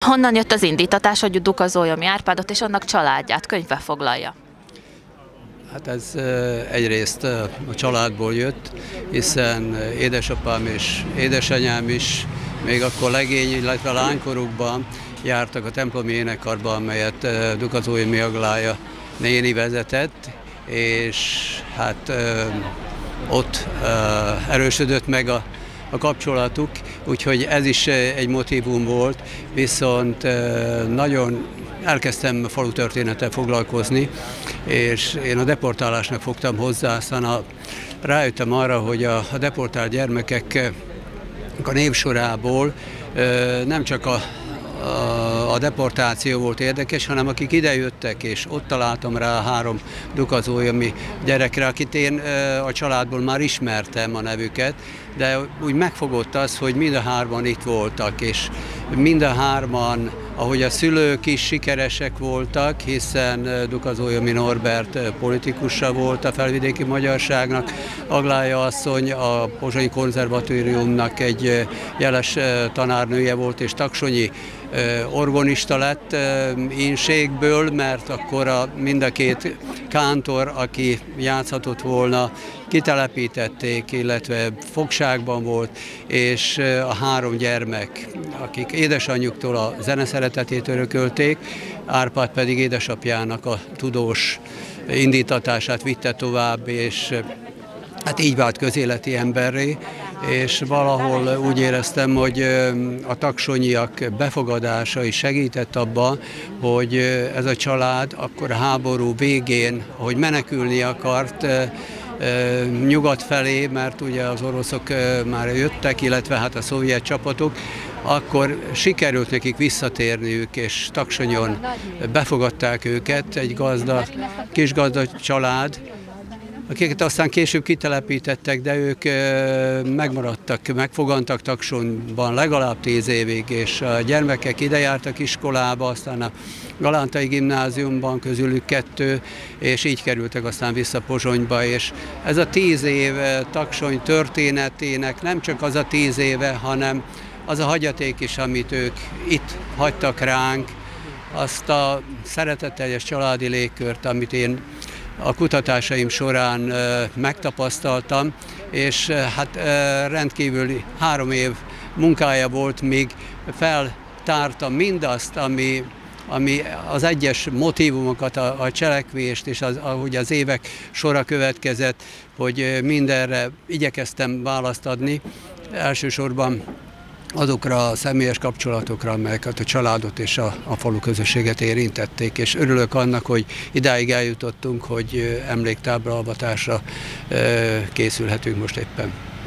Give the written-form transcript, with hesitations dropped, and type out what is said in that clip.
Honnan jött az indítatás, hogy Dukazolyomi Árpádot és annak családját könyvbe foglalja? Hát ez egyrészt a családból jött, hiszen édesapám és édesanyám is még akkor legény, illetve lánykorukban jártak a templomi énekarba, amelyet Dukazolyomi Aglája néni vezetett, és hát ott erősödött meg a kapcsolatuk, úgyhogy ez is egy motívum volt, viszont nagyon elkezdtem falutörténettel foglalkozni, és én a deportálásnak fogtam hozzá, aztán rájöttem arra, hogy a deportált gyermekek a névsorából nem csak a deportáció volt érdekes, hanem akik idejöttek, és ott találtam rá 3 dukazolyomi gyerekre, akit én a családból már ismertem a nevüket, de úgy megfogott az, hogy mind a 3-an itt voltak, és mind a 3-an, ahogy a szülők is sikeresek voltak, hiszen Dukazolyomi Norbert politikusa volt a felvidéki magyarságnak, Aglája asszony a Pozsonyi Konzervatóriumnak egy jeles tanárnője volt, és taksonyi orgonista lett ínségből, mert akkor mind a 2 kántor, aki játszhatott volna, kitelepítették, illetve fogságban volt, és a 3 gyermek, akik édesanyjuktól a zeneszeretetét örökölték, Árpád pedig édesapjának a tudós indítatását vitte tovább, és hát így vált közéleti emberré, és valahol úgy éreztem, hogy a taksonyiak befogadása is segített abban, hogy ez a család akkor a háború végén, ahogy menekülni akart, nyugat felé, mert ugye az oroszok már jöttek, illetve hát a szovjet csapatok, akkor sikerült nekik visszatérniük, és Taksonyon befogadták őket, egy kisgazda család, akiket aztán később kitelepítettek, de ők megmaradtak, megfogantak Taksonyban legalább 10 évig, és a gyermekek ide jártak iskolába, aztán a Galántai Gimnáziumban közülük 2, és így kerültek aztán vissza Pozsonyba, és ez a 10 év Taksony történetének nem csak az a 10 éve, hanem az a hagyaték is, amit ők itt hagytak ránk, azt a szeretetteljes családi légkört, amit én a kutatásaim során megtapasztaltam, és hát rendkívüli 3 év munkája volt, míg feltártam mindazt, ami az egyes motívumokat, a cselekvést, és ahogy az évek sora következett, hogy mindenre igyekeztem választ adni. Elsősorban azokra a személyes kapcsolatokra, amelyeket a családot és a falu közösséget érintették, és örülök annak, hogy idáig eljutottunk, hogy emléktábla avatásra készülhetünk most éppen.